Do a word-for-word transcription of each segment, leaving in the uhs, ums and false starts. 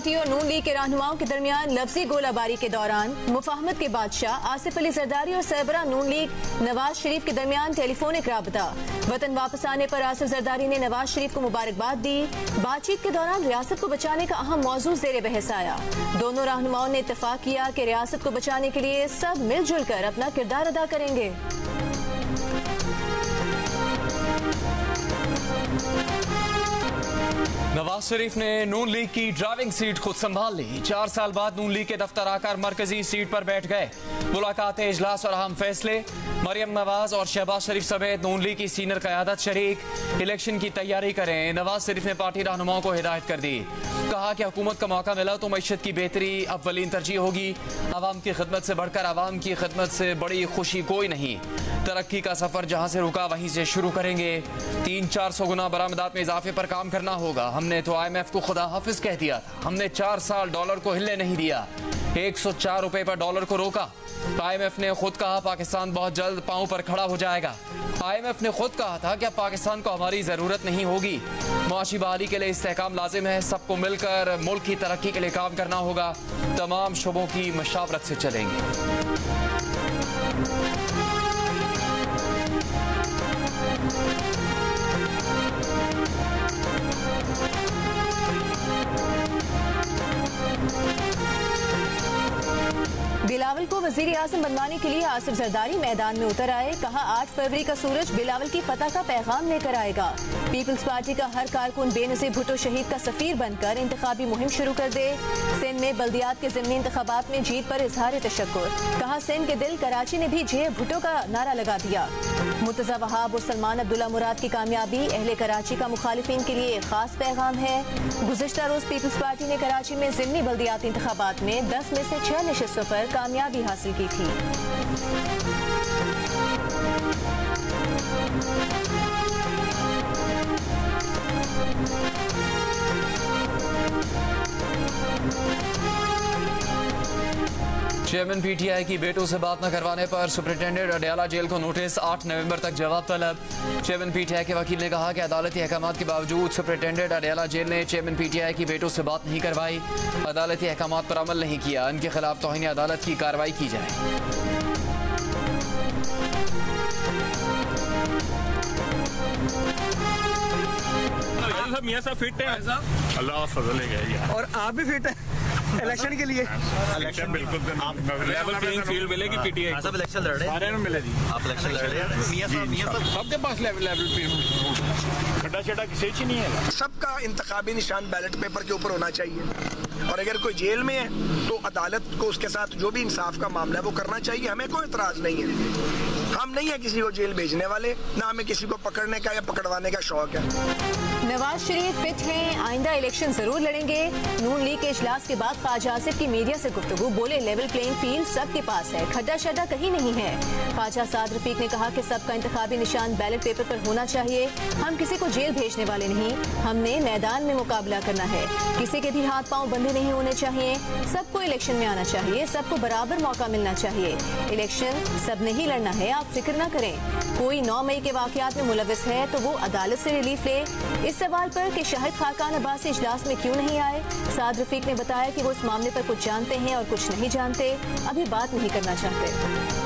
Party और नून league के रहनुमाओं के दरमियान लफ्जी गोलाबारी के दौरान मुफाहमत के बादशाह आसिफ अली जरदारी और सरबराह नून लीग नवाज शरीफ के दरमियान टेलीफोनिक राबता। वतन वापस आने पर आसिफ जरदारी ने नवाज शरीफ को मुबारकबाद दी। बातचीत के दौरान रियासत को बचाने का अहम मौजू ज़ेरे बहस आया। दोनों रहनुमाओं ने इत्तेफाक किया कि रियासत को बचाने के लिए सब मिलजुल कर अपना किरदार अदा करेंगे। नवाज शरीफ ने नून लीग की ड्राइविंग सीट खुद संभाल ली। चार साल बाद नून लीग के दफ्तर आकर मरकजी सीट पर बैठ गए। मुलाकात, इजलास और अहम फैसले। मरियम नवाज और शहबाज शरीफ समेत नून लीग की सीनियर क़यादत शरीक। इलेक्शन की तैयारी करें। नवाज शरीफ ने पार्टी रहनुमाओं को हिदायत कर दी। कहा कि हुकूमत का मौका मिला तो मईशत की बेहतरी अव्वलीन तरजीह होगी। आवाम की खिदमत से बढ़कर आवाम की खिदमत से बड़ी खुशी कोई नहीं। तरक्की का सफर जहाँ से रुका वहीं से शुरू करेंगे। तीन चार सौ गुना बरामदात में इजाफे पर काम करना होगा। हमने तो आई एम एफ को खुदा हाफिज कह दिया था। हमने चार साल डॉलर को हिलने नहीं दिया। एक सौ चार रुपए पर डॉलर को रोका। आई एम एफ ने खुद कहा पाकिस्तान बहुत जल्द पांव पर खड़ा हो जाएगा। आई एम एफ ने खुद कहा था कि अब पाकिस्तान को हमारी जरूरत नहीं होगी। मुआशी बहाली के लिए इस्तेहकाम लाजिम है। सबको मिलकर मुल्क की तरक्की के लिए काम करना होगा। तमाम शुबों की मशावरत से चलेंगे। बिलावल को वजीर आज़म बनवाने के लिए आसिफ जरदारी मैदान में उतर आए। कहा आठ फरवरी का सूरज बिलावल की फतह का पैगाम लेकर आएगा। पीपल्स पार्टी का हर कारकुन बेनज़ीर भुट्टो शहीद का सफीर बनकर इंतखाबी मुहिम शुरू कर दे। सिंध में बल्दियात के ज़िमनी इंतखाबात में जीत पर इजहार तशक्कुर। कहा सिंध के दिल कराची ने भी जे भुट्टो का नारा लगा दिया। मुर्तज़ा वहाब और सलमान अब्दुल्ला मुराद की कामयाबी अहले कराची का मुखालिफिन के लिए खास पैगाम है। गुज़िश्ता रोज पीपल्स पार्टी ने कराची में ज़िमनी बल्दियाती इंतखाबात में दस में से छह नशिस्तों पर कामयाबी हासिल की थी। चेयरमैन पीटीआई की बेटों से बात न करवाने पर सुपरिटेंडेंट अडयाला जेल को नोटिस। आठ नवंबर तक जवाब तलब। चेयरमैन पीटीआई के वकील ने कहा कि अदालती अहकामात के बावजूद सुपरिटेंडेंट अडयाला जेल ने चेयरमैन पीटीआई की बेटों से बात नहीं करवाई। अदालती अहकामात पर अमल नहीं किया। इनके खिलाफ तौहीन अदालत की कार्रवाई की जाए। मियां साहब फिट है। अल्लाह फजल है। और आप भी फिट हैं इलेक्शन के लिए? इलेक्शन बिल्कुल लेवल प्लेइंग फील्ड मिलेगी पीटीआई। सब इलेक्शन लड़ रहे हैं। सारे मिलेगी। आप इलेक्शन लड़ रहे हैं। मियां साहब मियां साहब सबके पास लेवल लेवल प्लेइंग खड्डा छड्डा किसी ही नहीं है। सबका इंतखाबी निशान बैलेट पेपर के ऊपर होना चाहिए। और अगर कोई जेल में है तो अदालत को उसके साथ जो भी इंसाफ का मामला है वो करना चाहिए। हमें कोई इतराज नहीं है। हम नहीं है किसी को जेल भेजने वाले, ना हमें किसी को पकड़ने का या पकड़वाने का शौक है। नवाज शरीफ फिट हैं, आइंदा इलेक्शन जरूर लड़ेंगे। नून लीग के इजलास के बाद ख्वाजा आसिफ की मीडिया से गुफ्तगू। बोले लेवल प्लेइंग फील्ड सबके पास है, खड्डा शड्डा कहीं नहीं है। ख्वाजा साद रफीक ने कहा कि सबका इंतखाबी निशान बैलेट पेपर पर होना चाहिए। हम किसी को जेल भेजने वाले नहीं, हमने मैदान में मुकाबला करना है। किसी के भी हाथ पांव बंधे नहीं होने चाहिए। सबको इलेक्शन में आना चाहिए, सबको बराबर मौका मिलना चाहिए। इलेक्शन सबने ही लड़ना है, आप फिक्र न करें। कोई नौ मई के वाकयात में मुलविस है तो वो अदालत से रिलीफ ले। इस सवाल पर कि शाहिद खाकान अब्बासी इजलास में क्यों नहीं आए, साद रफीक ने बताया कि वो इस मामले पर कुछ जानते हैं और कुछ नहीं जानते, अभी बात नहीं करना चाहते।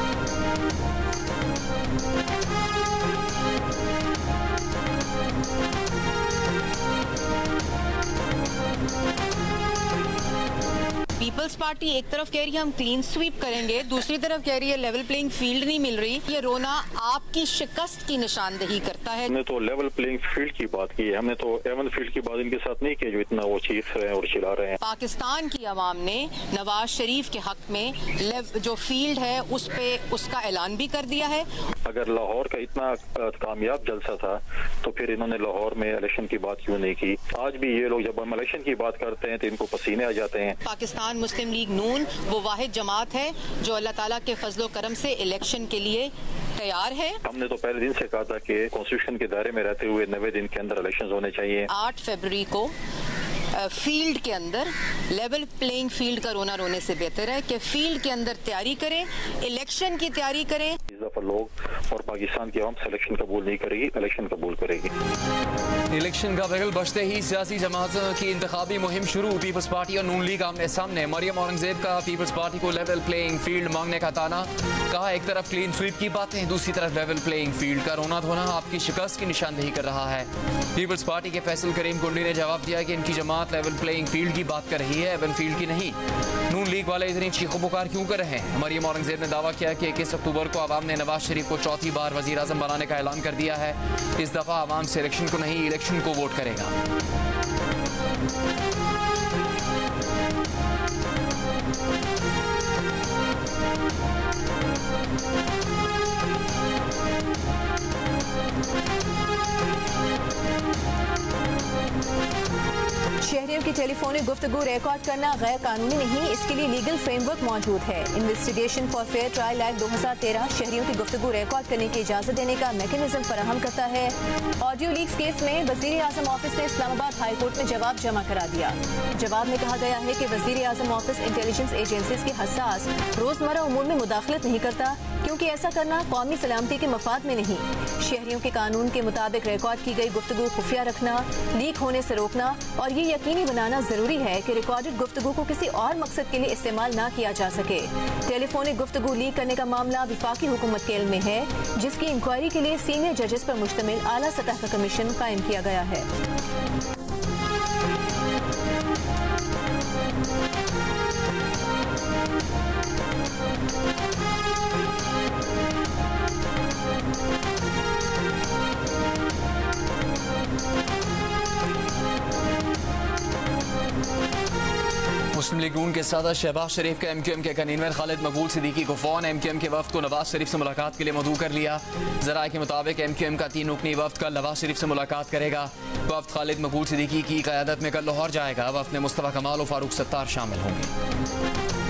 पीपल्स पार्टी एक तरफ कह रही है हम क्लीन स्वीप करेंगे, दूसरी तरफ कह रही है लेवल प्लेइंग फील्ड नहीं मिल रही। ये रोना आपकी शिकस्त की निशानदेही करता है। हमने तो लेवल प्लेइंग फील्ड की बात की है, हमने तो एवन फील्ड की बात इनके साथ नहीं की जो इतना वो चीख रहे हैं और चिल्ला रहे हैं। पाकिस्तान की आवाम ने नवाज शरीफ के हक में जो फील्ड है उस पे उसका ऐलान भी कर दिया है। अगर लाहौर का इतना कामयाब जलसा था तो फिर इन्होंने लाहौर में इलेक्शन की बात क्यों नहीं की? आज भी ये लोग जब हम इलेक्शन की बात करते हैं तो इनको पसीने आ जाते हैं। पाकिस्तान मुस्लिम लीग नून वो वाहिद जमात है जो अल्लाह ताला के फजलो करम से इलेक्शन के लिए तैयार है। हमने तो पहले दिन से कहा था कि कॉन्स्टिट्यूशन के दायरे में रहते हुए नब्बे दिन के अंदर इलेक्शन होने चाहिए। आठ फरवरी को फील्ड के अंदर लेवल प्लेइंग फील्ड का रोना रोने से बेहतर है कि फील्ड के अंदर तैयारी करें, इलेक्शन की तैयारी करें। इस दफा लोग और पाकिस्तान की आवाम से इलेक्शन कबूल नहीं करेगी, इलेक्शन कबूल करेगी। इलेक्शन का बिगल बजते ही सियासी जमातों की इंतखाबी मुहिम शुरू। पीपल्स पार्टी और नून लीग आमने सामने। मरियम औरंगजेब का पीपल्स पार्टी को लेवल प्लेइंग फील्ड मांगने का ताना। कहा एक तरफ क्लीन स्वीप की बातें, दूसरी तरफ लेवल प्लेइंग फील्ड का रोना धोना आपकी शिकस्त की निशानदेही कर रहा है। पीपल्स पार्टी के फैसल करीम कुंडी ने जवाब दिया कि इनकी जमात लेवल प्लेइंग फील्ड की बात कर रही है, एवन फील्ड की नहीं। नून लीग वाले इतनी चीखो पुकार क्यों कर रहे हैं? मरियम औरंगजेब ने दावा किया कि इक्कीस अक्टूबर को आवाम ने नवाज शरीफ को चौथी बार वजीर आजम बनाने का ऐलान कर दिया है। इस दफा आवाम से इलेक्शन को नहीं, इलेक्शन को वोट करेगा। शहरियों की टेलीफोनिक गुफ्तगू रिकॉर्ड करना गैर कानूनी नहीं, इसके लिए लीगल फ्रेमवर्क मौजूद है। Investigation for fair trial act दो हज़ार तेरह शहरियों की गुफ्तगू रिकॉर्ड करने की इजाजत देने का मैकेनिज्म फराहम करता है। ऑडियो लीक्स केस में वजीर आजम ऑफिस ने इस्लामाबाद हाई कोर्ट में जवाब जमा करा दिया। जवाब में कहा गया है कि वजीर आजम ऑफिस इंटेलिजेंस एजेंसीज के हसास रोजमर्रा उमूर में मुदाखलत नहीं करता, क्योंकि ऐसा करना कौमी सलामती के मफाद में नहीं। शहरियों के कानून के मुताबिक रिकॉर्ड की गई गुफ्तगू खुफिया रखना, लीक होने से रोकना और ये यकीनी बनाना जरूरी है कि रिकॉर्डेड गुफ्तगू को किसी और मकसद के लिए इस्तेमाल ना किया जा सके। टेलीफोनिक गुफ्तगू लीक करने का मामला विफाकी हुकूमत के इल्म में है, जिसकी इंक्वायरी के लिए सीनियर जजेस पर मुश्तमिल आला सतह का कमीशन कायम किया गया है। मुस्लिम लीग नून के सदर शहबाज शरीफ का एम क्यू एम के कन्वीनर खालिद मकबूल सिद्दीकी को फोन। एम क्यू एम के वफ्द को नवाज शरीफ से मुलाकात के लिए मदऊ कर लिया। जराये के मुताबिक एम क्यू एम का तीन रुकनी वफ्द कल नवाज शरीफ से मुलाकात करेगा। वफ्द खालिद मकबूल सिद्दीकी की क़यादत में कल लाहौर जाएगा। वफ्द में मुस्तफ़ा कमाल और फारूक सत्तार शामिल होंगे।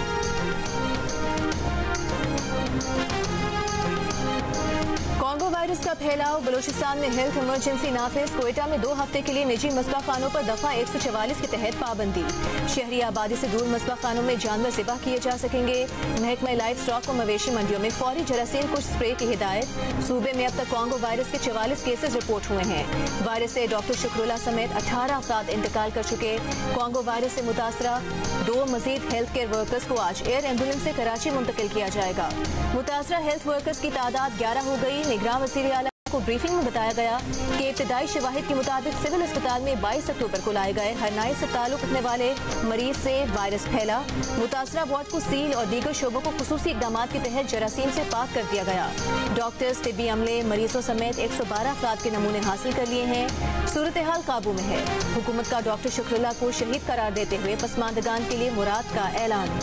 कॉन्गो वायरस का फैलाव, बलूचिस्तान में हेल्थ इमरजेंसी नाफिज। कोयटा में दो हफ्ते के लिए निजी मस्बा खानों पर दफा एक सौ चवालीस के तहत पाबंदी। शहरी आबादी से दूर मस्बा खानों में जानवर ज़िबा किए जा सकेंगे। महकमा लाइफ स्टॉक और मवेशी मंडियों में फौरी जरासीम कुछ स्प्रे की हिदायत। सूबे में अब तक कॉन्गो वायरस के चवालीस केसेज रिपोर्ट हुए हैं। वायरस से डॉक्टर शुक्रुल्ला समेत अठारह अफराद इंतकाल कर चुके। कॉन्गो वायरस से मुतासरा दो मजीद हेल्थ केयर वर्कर्स को आज एयर एम्बुलेंस से कराची मुंतकिल किया जाएगा। मुतासरा हेल्थ वर्कर्स की तादाद ग्यारह हो गई। निगरान वज़ीर आला को ब्रीफिंग में बताया गया कि इब्तदाई शवाहिद के मुताबिक सिविल अस्पताल में बाईस अक्टूबर को लाए गए हरनाई से ताल्लुक रखने वाले मरीज से वायरस फैला। मुतासरा वार्ड को सील और दीगर शोबों को खुसूसी इक़दाम के तहत जरासीम से पाक कर दिया गया। डॉक्टर्स, तिब्बी अमले, मरीजों समेत एक सौ बारह अफराद के नमूने हासिल कर लिए हैं। सूरत हाल काबू में है। हुकूमत का डॉक्टर शुक्रुल्ला को शहीद करार देते हुए पसमानदगान के लिए मुराद का ऐलान।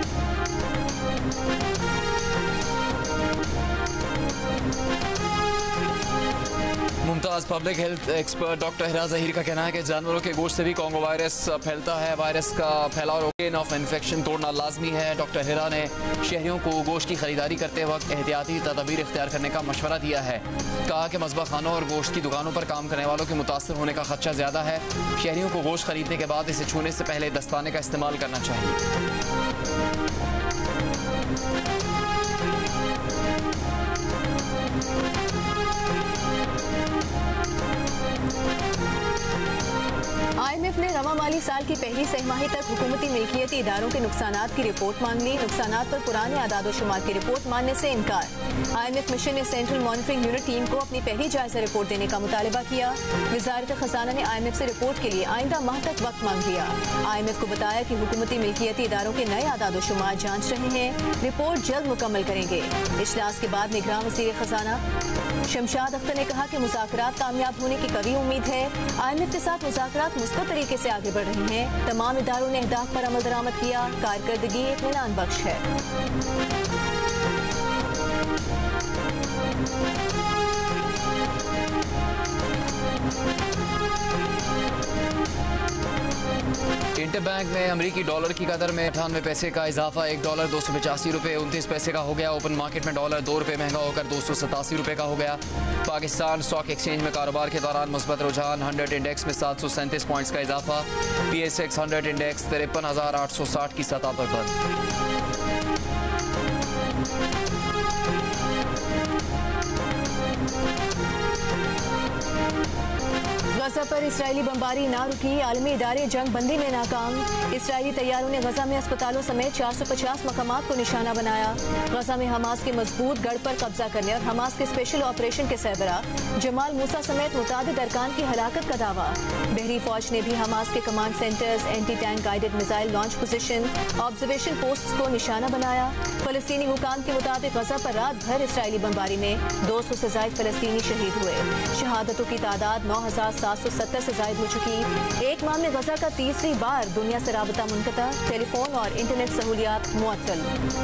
Mumtaz public health expert doctor Hira Zaheer का कहना है कि जानवरों के गोश्त से भी कॉन्गो वायरस फैलता है। वायरस का फैलाव रोकने ऑफ इन्फेक्शन तोड़ना लाजमी है। डॉक्टर हिरा ने शहरियों को गोश्त की खरीदारी करते वक्त एहतियाती तदबीर इख्तियार करने का मशवरा दिया है। कहा कि मस्बा खानों और गोश्त की दुकानों पर काम करने वालों के मुतासर होने का खदशा ज़्यादा है। शहरियों को गोश्त खरीदने के बाद इसे छूने से पहले दस्ताने का इस्तेमाल करना चाहिए। आई एम एफ ने रवा माली साल की पहली सहमाही तक हुकूमती मिल्कियती इदारों के नुकसानात की रिपोर्ट मांग ली। नुकसानात पर पुराने आदाद शुमार की रिपोर्ट मानने से इनकार। आई एम एफ मिशन ने सेंट्रल मॉनिटरिंग यूनिट टीम को अपनी पहली जायजा रिपोर्ट देने का मुतालबा किया। वजारत खजाना ने आई एम एफ से रिपोर्ट के लिए आइंदा माह तक वक्त मांग लिया। आई एम एफ को बताया कि हुकूमती मिल्कियती इदारों के नए आदाद शुमार जांच रहे हैं, रिपोर्ट जल्द मुकम्मल करेंगे। इजलास के बाद निगरान वज़ीर खजाना शमशाद अख्तर ने कहा कि मुज़ाकरात कामयाब होने की कवी उम्मीद है। आई एम एफ के साथ मुज़ाकरात मुस्बत तरीके से आगे बढ़ रहे हैं। तमाम इदारों ने अहदाफ पर अमल दरामद किया। कारकर्दगी इत्मीनान बख्श है। इंटर बैंक में अमरीकी डॉलर की कदर में अठानवे पैसे का इजाफा। एक डॉलर दो सौ पचासी रुपये उनतीस पैसे का हो गया। ओपन मार्केट में डॉलर दो रुपये महंगा होकर दो सौ सतासी रुपये का हो गया। पाकिस्तान स्टॉक एक्सचेंज में कारोबार के दौरान मुस्बत रुझान। हंड्रेड इंडेक्स में सात सौ सैंतीस पॉइंट्स का इजाफा। P S X hundred index तिरपन हजार आठ सौ साठ की सतह पर बंद। गजा पर इसराइली बमबारी ना रुकी, आलमी इदारे जंग बंदी में नाकाम। इसराइली तैयारों ने गजा में अस्पतालों समेत चार सौ पचास मकामात को निशाना बनाया। गजा में हमास के मजबूत गढ़ पर कब्जा करने और हमास के स्पेशल ऑपरेशन के सरबरा जमाल मूसा समेत मुतादिद अरकान की हलाकत का दावा। बहरी फौज ने भी हमास के command centres, anti tank guided missile launch position, observation post को निशाना बनाया। फलस्तीनी हुकाम के मुताबिक गजा पर रात भर इसराइली बमबारी में दो सौ से जायद फलस्तीनी शहीद हुए। शहादतों की तादाद नौ हजार सात सौ सत्तर से जायद हो चुकी। एक माह में गजा का तीसरी बार दुनिया से राबता मुनक़ता, टेलीफोन और इंटरनेट सहूलियात मुअत्तल।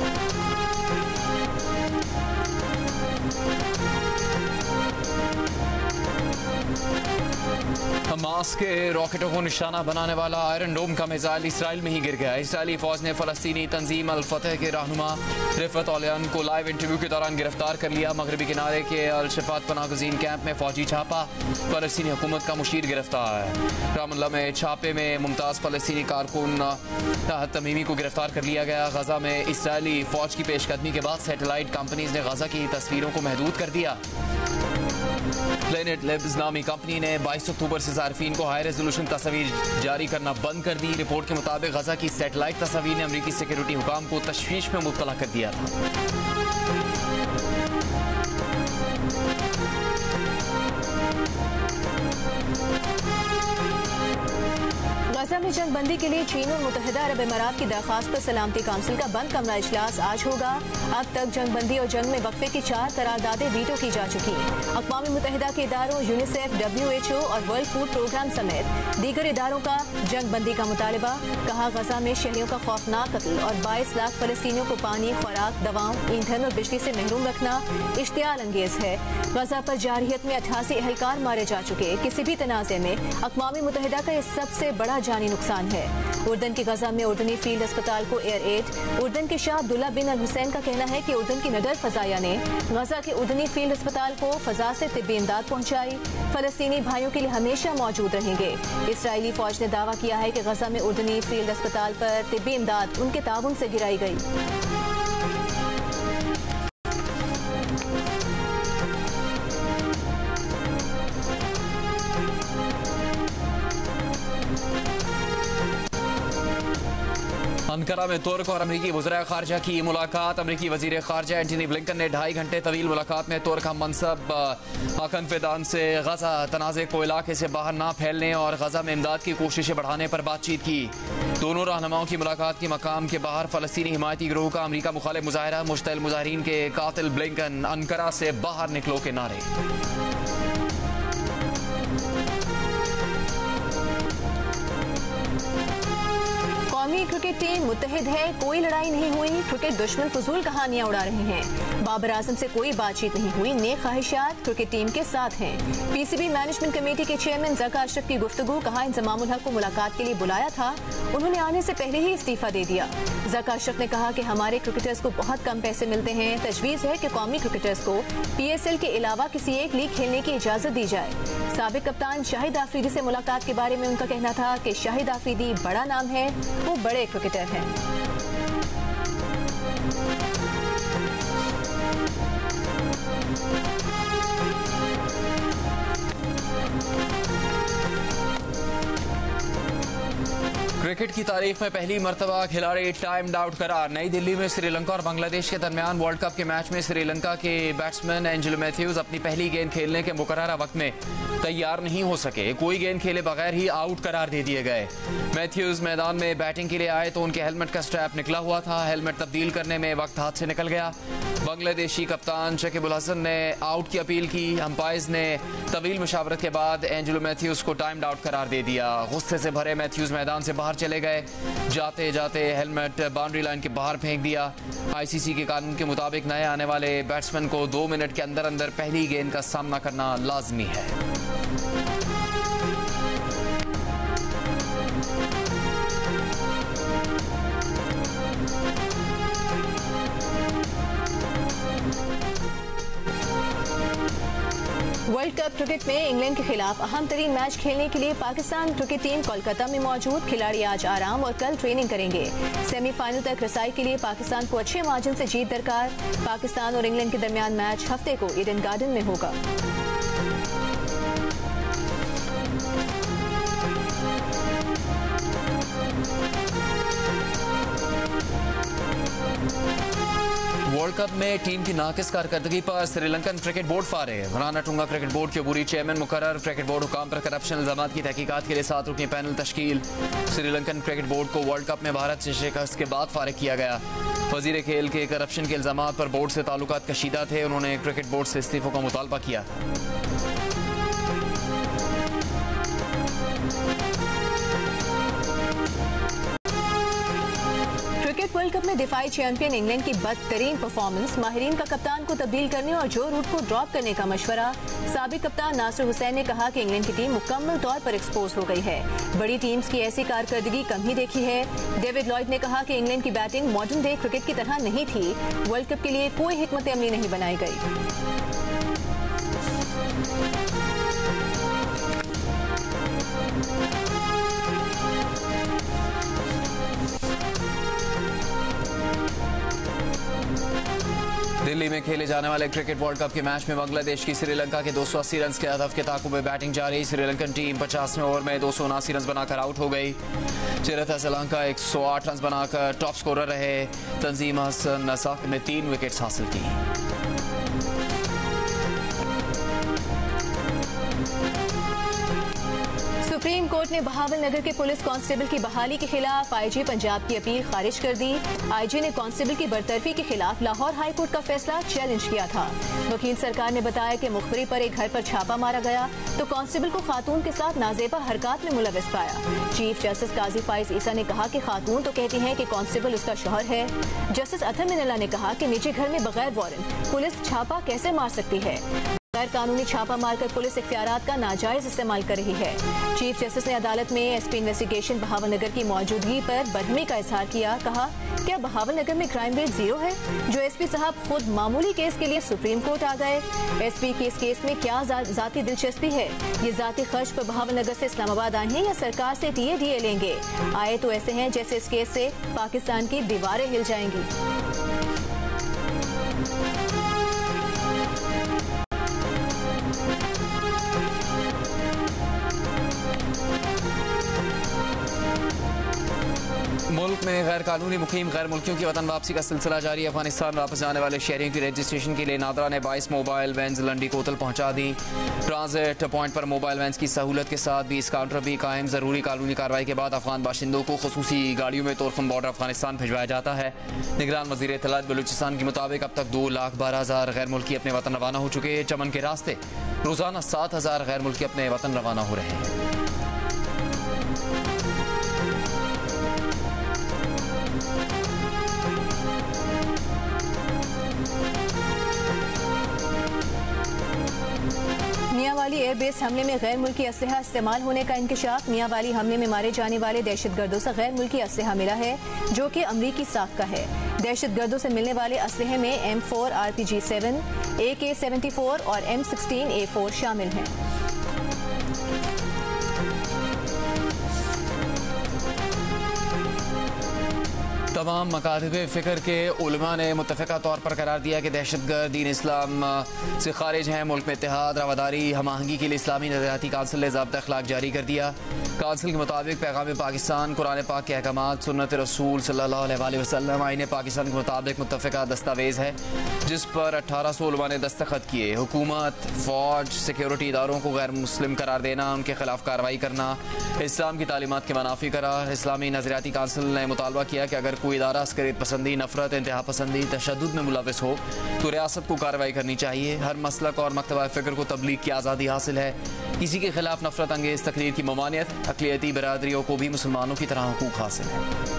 हमास के रॉकेटों को निशाना बनाने वाला आयरन डोम का मिसाइल इसराइल में ही गिर गया। इसराइली फौज ने फलस्तीनी तंजीम अल फतह के रहनुमा रिफत ओलियन को लाइव इंटरव्यू के दौरान गिरफ्तार कर लिया। मगरबी किनारे के अल शफात पनागजीन कैंप में फौजी छापा, फलस्तीनी हुकूमत का मुशीर गिरफ्तार। रामल्ला में छापे में मुमताज़ फलस्तीनी कारकुन तमीमी को गिरफ्तार कर लिया गया। गजा में इसराइली फौज की पेशकदमी के बाद सैटेलाइट कंपनीज ने गजा की तस्वीरों को महदूद कर दिया। प्लेनेट लेब्स नामी कंपनी ने बाईस अक्टूबर से सार्फिन को हाई रेजोल्यूशन तस्वीर जारी करना बंद कर दी। रिपोर्ट के मुताबिक गजा की सैटेलाइट तस्वीर ने अमरीकी सिक्योरिटी हुकाम को तशवीश में मुब्तला कर दिया था। गजा में जंग बंदी के लिए चीन और मुत्तहिदा अरब अमारात की दरख्वास्त पर सलामती काउंसिल का बंद कमरा इजलास आज होगा। अब तक जंग बंदी और जंग में वक्फे की चार करारदादें वीटो की जा चुकी। अक़वाम मुत्तहिदा के इदारों यूनिसेफ, डब्ल्यू एच ओ और वर्ल्ड फूड प्रोग्राम समेत दीगर इदारों का जंग बंदी का मुतालबा। कहा, गजा में शहरियों का खौफनाक कत्ल और बाईस लाख फलस्तीनियों को पानी, खुराक, दवाओं, ईंधन और बिजली से महरूम रखना इश्तियाल अंगेज है। गजा पर जारहियत में अठासी अहलकार मारे जा चुके। किसी भी तनाज़े में अक़वाम मुत्तहिदा का यह सबसे बड़ा जानी नुकसान है। उर्दन की गजा में उर्दनी फील्ड अस्पताल को एयर एड। उर्दन के शाह अब्दुल्ला बिन अल हुसैन का कहना है कि उर्दन की नडर फजाया ने गजा के उर्दनी फील्ड अस्पताल को फजा से तिब्बी इमदाद पहुंचाई। फलस्तीनी भाइयों के लिए हमेशा मौजूद रहेंगे। इसराइली फौज ने दावा किया है कि गजा में उर्दनी फील्ड अस्पताल पर तिब्बी इमदाद उनके ताउन से गिराई गई। अंकारा में तुर्क और अमरीकी वज़ीर ख़ारजा की मुलाकात। अमरीकी वज़ीर ख़ारजा एंटनी ब्लिंकन ने ढाई घंटे तवील मुलाकात में तुर्क हम मनसब हाकन फिदान से गजा तनाज़े को इलाके से बाहर ना फैलने और गजा में इमदाद की कोशिशें बढ़ाने पर बातचीत की। दोनों रहनुमाओं की मुलाकात के मकाम के बाहर फ़लस्तीनी हिमायती गिरोह का अमरीका मुखालिफ मुजाहिरा। मुश्तइल मुजाहिरीन के कातिल ब्लिंकन अंकारा से बाहर निकलो के नारे। कौमी क्रिकेट टीम मुत्तहिद है, कोई लड़ाई नहीं हुई। क्रिकेट दुश्मन फजूल कहानियां उड़ा रहे हैं। बाबर आजम से कोई बातचीत नहीं हुई। नेक ख्वाहिशात क्रिकेट टीम के साथ हैं। पीसीबी मैनेजमेंट कमेटी के चेयरमैन ज़का अशरफ की गुफ्तगू। कहा, इंजमामुल हक को मुलाकात के लिए बुलाया था, उन्होंने आने से पहले ही इस्तीफा दे दिया। ज़का अशरफ ने कहा कि हमारे क्रिकेटर्स को बहुत कम पैसे मिलते हैं। तजवीज़ है कि कौमी क्रिकेटर्स को पीएसएल के अलावा किसी एक लीग खेलने की इजाजत दी जाए। साबिक कप्तान शाहिद आफरीदी से मुलाकात के बारे में उनका कहना था कि शाहिद आफरीदी बड़ा नाम है, वो बड़े क्रिकेटर हैं। क्रिकेट की तारीख में पहली मरतबा खिलाड़ी टाइम्ड आउट करार। नई दिल्ली में श्रीलंका और बांग्लादेश के दरमियान वर्ल्ड कप के मैच में श्रीलंका के बैट्समैन एंजेलो मैथ्यूज अपनी पहली गेंद खेलने के मुकर्ररा वक्त में तैयार नहीं हो सके। कोई गेंद खेले बगैर ही आउट करार दे दिए गए। मैथ्यूज मैदान में बैटिंग के लिए आए तो उनके हेलमेट का स्ट्रैप निकला हुआ था। हेलमेट तब्दील करने में वक्त हाथ से निकल गया। बांग्लादेशी कप्तान शकीबुल हसन ने आउट की अपील की। अंपायर्स ने तवील मुशावरत के बाद एंजेलो मैथ्यूज को टाइम्ड आउट करार दे दिया। गुस्से से भरे मैथ्यूज मैदान से बाहर चले गए। जाते जाते हेलमेट बाउंड्री लाइन के बाहर फेंक दिया। आईसीसी के कानून के मुताबिक नए आने वाले बैट्समैन को दो मिनट के अंदर अंदर पहली गेंद का सामना करना लाजमी है। वर्ल्ड कप क्रिकेट में इंग्लैंड के खिलाफ अहम तरीन मैच खेलने के लिए पाकिस्तान क्रिकेट टीम कोलकाता में मौजूद। खिलाड़ी आज आराम और कल ट्रेनिंग करेंगे। सेमीफाइनल तक रसाई के लिए पाकिस्तान को अच्छे मार्जिन से जीत दरकार। पाकिस्तान और इंग्लैंड के दरमियान मैच हफ्ते को ईडन गार्डन में होगा। वर्ल्ड कप में टीम की नाकिस कारकर्दगी पर श्रीलंकन क्रिकेट बोर्ड फारिग। राणा टुंगा क्रिकेट बोर्ड के अबूरी चेयरमैन मुकर्रर। क्रिकेट बोर्ड हुकाम पर करप्शन इल्जामात की तहकीकात के लिए सात रुकनी पैनल तश्कील। श्रीलंकन क्रिकेट बोर्ड को वर्ल्ड कप में भारत से शिकस्त के बाद फारिग किया गया। वजीर खेल के करप्शन के इल्जामात पर बोर्ड से ताल्लुकात कशीदा थे। उन्होंने क्रिकेट बोर्ड से इस्तीफों का मुतालबा किया। क्रिकेट वर्ल्ड कप में दिफाई चैंपियन इंग्लैंड की बदतरीन परफॉर्मेंस, माहिरीन का कप्तान को तब्दील करने और जो रूट को ड्रॉप करने का मशवरा। साबिक कप्तान नासिर हुसैन ने कहा कि इंग्लैंड की टीम मुकम्मल तौर पर एक्सपोज हो गई है। बड़ी टीम्स की ऐसी कारकर्दगी कम ही देखी है। डेविड लॉयड ने कहा कि इंग्लैंड की बैटिंग मॉडर्न डे क्रिकेट की तरह नहीं थी। वर्ल्ड कप के लिए कोई हिकमत अमली नहीं बनाई गई। दिल्ली में खेले जाने वाले क्रिकेट वर्ल्ड कप के मैच में बांग्लादेश की श्रीलंका के दो सौ अस्सी रन के हदफ के ताकुब में बैटिंग जारी। श्रीलंकन टीम पचासवें ओवर में दो सौ उनासी रन बनाकर आउट हो गई। चिरता श्रीलंका एक सौ आठ रन बनाकर टॉप स्कोरर रहे। तंजीम हसन नसाक ने तीन विकेट्स हासिल की। सुप्रीम कोर्ट ने बहावल नगर के पुलिस कांस्टेबल की बहाली के खिलाफ आईजी पंजाब की अपील खारिज कर दी। आईजी ने कांस्टेबल की बरतरफी के खिलाफ लाहौर हाई कोर्ट का फैसला चैलेंज किया था। वकील सरकार ने बताया कि मुखबरी पर एक घर पर छापा मारा गया तो कांस्टेबल को खातून के साथ नाजेबा हरकत में मुलविस पाया। चीफ जस्टिस काजी फाइज ईसा ने कहा कि खातून तो कहती हैं कि कांस्टेबल उसका शौहर है। जस्टिस अथर मिनल्ला ने कहा कि निजी घर में बगैर वारंट पुलिस छापा कैसे मार सकती है। गैर कानूनी छापा मारकर पुलिस इख्तियारात का नाजायज इस्तेमाल कर रही है। चीफ जस्टिस ने अदालत में एसपी इन्वेस्टिगेशन बहावल नगर की मौजूदगी पर बरहमी का इजहार किया। कहा, क्या बहावल नगर में क्राइम रेट जीरो है? जो एसपी साहब खुद मामूली केस के लिए सुप्रीम कोर्ट आ गए। एसपी के इस केस में क्या जा, जाती दिलचस्पी है? ये जाती खर्च पर बहावल नगर से इस्लामाबाद आए हैं या सरकार से टीए डीए लेंगे? आए तो ऐसे हैं जैसे इस केस से पाकिस्तान की दीवारें हिल जाएंगी। मुल्क में गैर कानूनी मुकीम गैर मुल्कियों की वतन वापसी का सिलसिला जारी। अफगानिस्तान वापस जाने वाले शहरियों की रजिस्ट्रेशन के लिए नादरा ने बाईस मोबाइल वैन्स लंडी कोतल पहुंचा दी। ट्रांजिट पॉइंट पर मोबाइल वैन्स की सहूलत के साथ बीस काउंटर भी कायम। जरूरी कानूनी कार्रवाई के बाद अफगान बाशिंदों को खुसूसी गाड़ियों में तोरखम बॉर्डर अफगानिस्तान भिजवाया जाता है। निगरान वजीर इत्तलात बलूचिस्तान के मुताबिक अब तक दो लाख बारह हजार गैर मुल्की अपने वतन रवाना हो चुके हैं। चमन के रास्ते रोजाना सात हजार गैर मुल्की अपने वतन रवाना हो रहे हैं। मियांवाली एयरबेस हमले में गैर मुल्की असलहा इस्तेमाल होने का इंकशाफ। मियांवाली हमले में मारे जाने वाले दहशतगर्दों से गैर मुल्की असलहा मिला है जो कि अमरीकी साख का है। दहशतगर्दों से मिलने वाले असलहे में M four R P G seven, A K seventy four और एम सिक्सटीन ए फोर शामिल हैं। तमाम मकातबे फ़िक्र के उलमा ने मुत्तफ़िका तौर पर करार दिया कि दहशतगर्द दीन इस्लाम से खारिज हैं। मुल्क में इत्तेहाद, रवादारी, हम आहंगी के लिए इस्लामी नज़रियाती काउंसिल ने ज़ाब्ता अखलाक जारी कर दिया। काउंसिल के मुताबिक पैगाम पाकिस्तान, कुरान पाक के अहकामात, सुन्नत रसूल सल्लल्लाहु अलैहि वसल्लम, आईन पाकिस्तान के मुताबिक मुत्तफ़िका दस्तावेज़ है जिस पर अठारह सौ उलमा ने दस्तखत किए। हुकूमत, फ़ौज, सिक्योरिटी इदारों को गैर मुस्लिम करार देना, उनके खिलाफ कार्रवाई करना, इस्लाम की तालीमात के मनाफी करार। इस्लामी नज़रियाती काउंसिल ने मुतालबा किया कि अगर कोई इदारा अस्करियत पसंदी, नफरत, इंतहा पसंदी, तशद्दुद में मुलविस हो तो रियासत को कार्रवाई करनी चाहिए। हर मसलक और मकतबा फ़िक्र को तबलीग की आज़ादी हासिल है। किसी के खिलाफ नफरत अंगेज तकरीर की ममानियत, अक़लियती बरादरियों को भी मुसलमानों की तरह हुकूक हासिल है।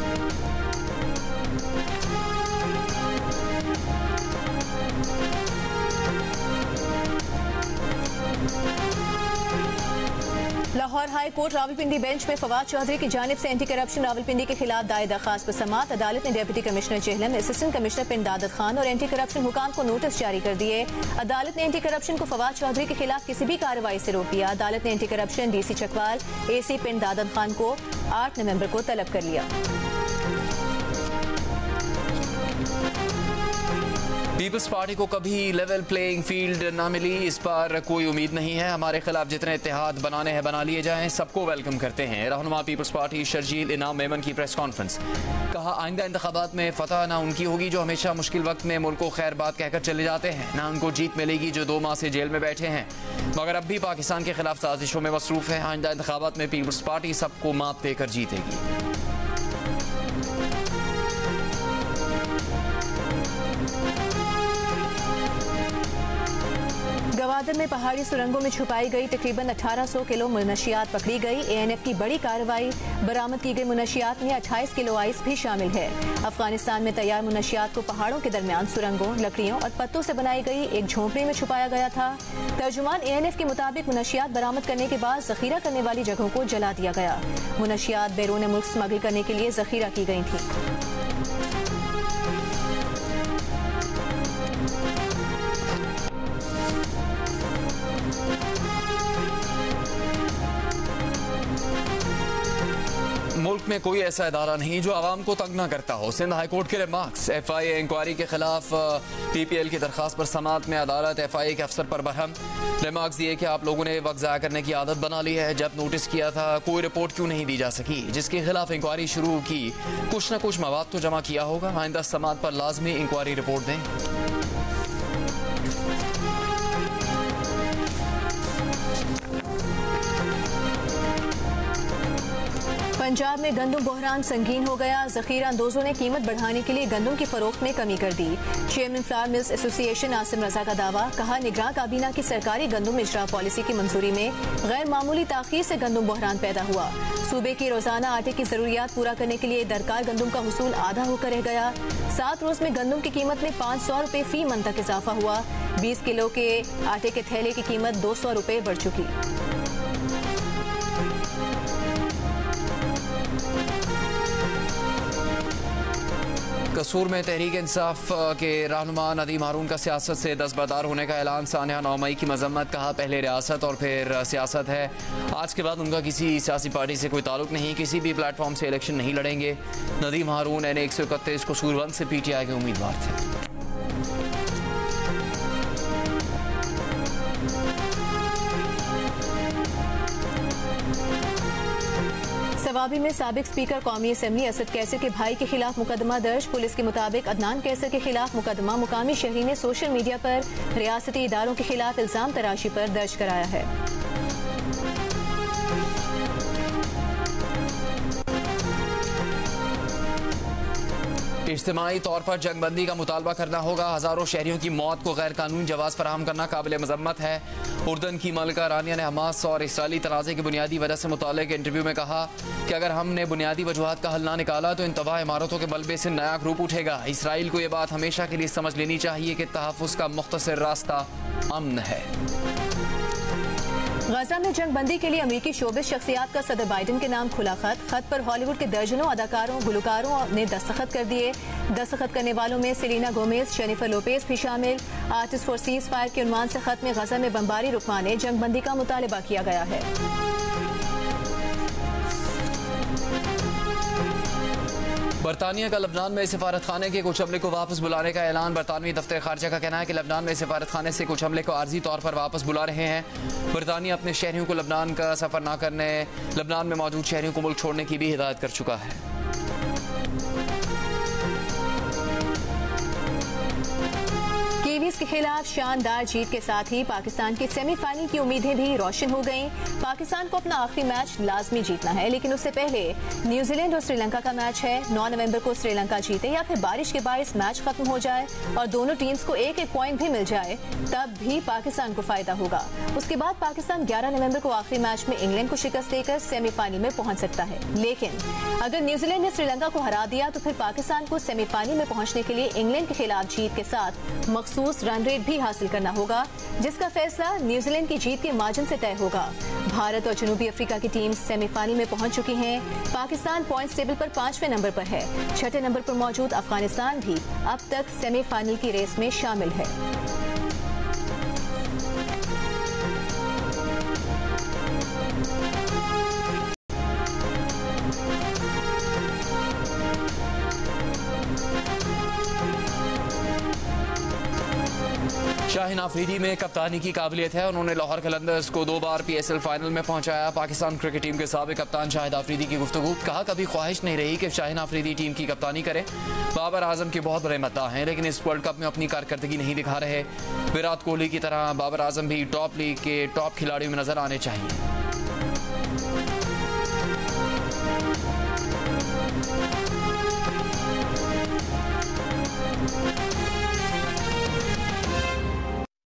Lahore high court Rawalpindi bench में फवाद चौधरी की जानिब से एंटी करप्शन रावलपिंडी के खिलाफ दायर दरखास्त पर समाअत। अदालत ने deputy commissioner Jhelum, assistant commissioner Pind Dadan Khan और एंटी करप्शन हुकाम को नोटिस जारी कर दिए। अदालत ने एंटी करप्शन को फवाद चौधरी के खिलाफ किसी भी कार्रवाई से रोक दिया। अदालत ने anti corruption DC Chakwal, AC Pind Dadan Khan को आठ नवंबर को तलब कर लिया। पीपल्स पार्टी को कभी लेवल प्लेइंग फील्ड ना मिली, इस पर कोई उम्मीद नहीं है। हमारे खिलाफ जितने इत्तेहाद बनाने हैं बना लिए जाएं, सबको वेलकम करते हैं। रहनुमा पीपल्स पार्टी शर्जील इनाम मेमन की प्रेस कॉन्फ्रेंस। कहा आइंदा इंतखाबात में फतह ना उनकी होगी जो हमेशा मुश्किल वक्त में मुल्क को खैर बात कहकर चले जाते हैं, ना उनको जीत मिलेगी जो दो माह से जेल में बैठे हैं मगर अब भी पाकिस्तान के खिलाफ साजिशों में मसरूफ है। आइंदा इंतखाबात में पीपल्स पार्टी सबको मात देकर जीतेगी। गवादर में पहाड़ी सुरंगों में छुपाई गई तकरीबन अठारह सौ किलो मुनशियात पकड़ी गई। ए एन एफ की बड़ी कार्रवाई, बरामद की गई मुनशियात में अट्ठाईस किलो आइस भी शामिल है। अफगानिस्तान में तैयार मुनशियात को पहाड़ों के दरमियान सुरंगों, लकड़ियों और पत्तों से बनाई गई एक झोंपड़ी में छुपाया गया था। तर्जुमान ए एन एफ के मुताबिक मुनशियात बरामद करने के बाद जखीरा करने वाली जगहों को जला दिया गया। मुनशियात बैरून मुल्क स्मगल करने के लिए जखीरा की गई थी। मुल्क में कोई ऐसा इदारा नहीं जो आवाम को तंग ना करता हो। सिंध हाईकोर्ट के remarks. F I A inquiry के खिलाफ पी पी एल की दरखास्त पर समाअत में अदालत एफ आई ए के अफसर पर बरहम। रिमार्क्स दिए कि आप लोगों ने वक्त ज़ाया करने की आदत बना ली है। जब नोटिस किया था कोई रिपोर्ट क्यों नहीं दी जा सकी जिसके खिलाफ इंक्वायरी शुरू की, कुछ ना कुछ मवाद तो जमा किया होगा। आइंदा समाअत पर लाजमी इंक्वायरी रिपोर्ट दें। पंजाब में गंदम बहरान संगीन हो गया। जखीरा अंदोजों ने कीमत बढ़ाने के लिए गंदम की फरोख्त में कमी कर दी। Chairman flour mills association Asim Raza का दावा। कहा निगरान काबीना की सरकारी गंदम इजरा पॉलिसी की मंजूरी में गैर मामूली ताखीर से गंदम बहरान पैदा हुआ। सूबे की रोजाना आटे की जरूरियात पूरा करने के लिए दरकार गंदम का हुसूल आधा होकर रह गया। सात रोज में गंदम की कीमत में पाँच सौ रुपए फी मन तक इजाफा हुआ। बीस किलो के आटे के थैले की कीमत दो सौ रुपए बढ़ चुकी। कसूर में तहरीक इंसाफ के रहनुमा नदीम हारून का सियासत से दस्तबरदार होने का ऐलान। सानिया नौ मई की मजम्मत। कहा पहले रियासत और फिर सियासत है, आज के बाद उनका किसी सियासी पार्टी से कोई ताल्लुक नहीं, किसी भी प्लेटफॉर्म से इलेक्शन नहीं लड़ेंगे। नदीम हारून एन एक सौ इकतीस कसूरबंद से पी टी आई के उम्मीदवार थे। सवाबी में साबिक स्पीकर कौमी असम्बली असद कैसर के भाई के खिलाफ मुकदमा दर्ज। पुलिस के मुताबिक अदनान कैसर के खिलाफ मुकदमा मुकामी शहरी ने सोशल मीडिया पर रियासती इदारों के खिलाफ इल्जाम तराशी पर दर्ज कराया है। इज्तिमाई तौर पर जंगबंदी का मुतालबा करना होगा। हजारों शहरियों की मौत को गैर कानूनी जवाज फराहम करना काबिल मजम्मत है। उर्दन की मलिका रानिया ने हमास और इसराइली तनाज़े की बुनियादी वजह से मुताल्लिक़ इंटरव्यू में कहा कि अगर हमने बुनियादी वजूहात का हल ना निकाला तो इन तबाह इमारतों के मलबे से नया ग्रुप उठेगा। इसराइल को यह बात हमेशा के लिए समझ लेनी चाहिए कि तहफ़्फ़ुज़ का मुख्तसर रास्ता अमन है। गजा में जंगबंदी के लिए अमेरिकी शोबिस शख्सियात का सदर बाइडन के नाम खुला खत। खत पर हॉलीवुड के दर्जनों अदाकारों गुलकारों ने दस्तखत कर दिए। दस्तखत करने वालों में सेलिना गोमेज, जेनिफर लोपेज भी शामिल। आर्टिस्ट फॉर सीज फायर के उन्वान से खत में गजा में बमबारी रुकवाने जंगबंदी का मुतालबा किया गया है। बरतानिया का लबनान में सिफारत खाने के कुछ अमले को वापस बुलाने का ऐलान। बरतानवी दफ्तर खारजा का कहना है कि लबनान में सिफारत खाने से कुछ अमले को आर्जी तौर पर वापस बुला रहे हैं। बरतानिया अपने शहरियों को लबनान का सफर न करने, लबनान में मौजूद शहरियों को मुल्क छोड़ने की भी हिदायत कर चुका है। कीवीज के खिलाफ शानदार जीत के साथ ही पाकिस्तान की सेमीफाइनल की उम्मीदें भी रोशन हो गईं। पाकिस्तान को अपना आखिरी मैच लाजमी जीतना है, लेकिन उससे पहले न्यूजीलैंड और श्रीलंका का मैच है। नौ नवंबर को श्रीलंका जीते या फिर बारिश के बायस मैच खत्म हो जाए और दोनों टीम्स को एक एक पॉइंट भी मिल जाए, तब भी पाकिस्तान को फायदा होगा। उसके बाद पाकिस्तान ग्यारह नवंबर को आखिरी मैच में इंग्लैंड को शिकस्त देकर सेमीफाइनल में पहुंच सकता है। लेकिन अगर न्यूजीलैंड ने श्रीलंका को हरा दिया तो फिर पाकिस्तान को सेमीफाइनल में पहुंचने के लिए इंग्लैंड के खिलाफ जीत के साथ मखसूस रन रेट भी हासिल करना होगा, जिसका फैसला न्यूजीलैंड की जीत के मार्जिन से तय होगा। भारत और जनूबी अफ्रीका की टीम सेमीफाइनल में पहुंच चुकी हैं। पाकिस्तान पॉइंट्स टेबल पर पांचवें नंबर पर है। छठे नंबर पर मौजूद अफगानिस्तान भी अब तक सेमीफाइनल की रेस में शामिल है। शाहिन आफरीदी में कप्तानी की काबिलियत है। उन्होंने लाहौर कलंदर्स को दो बार पीएसएल फाइनल में पहुंचाया। पाकिस्तान क्रिकेट टीम के साबिक कप्तान शाहिद आफरीदी की गुफ्तगू। कहा कभी ख्वाहिश नहीं रही कि शाहिन आफरीदी टीम की कप्तानी करे। बाबर आजम के बहुत बड़े मद्दाह हैं, लेकिन इस वर्ल्ड कप में अपनी कारकर्दगी नहीं दिखा रहे। विराट कोहली की तरह बाबर आजम भी टॉप लीग के टॉप खिलाड़ियों में नजर आने चाहिए।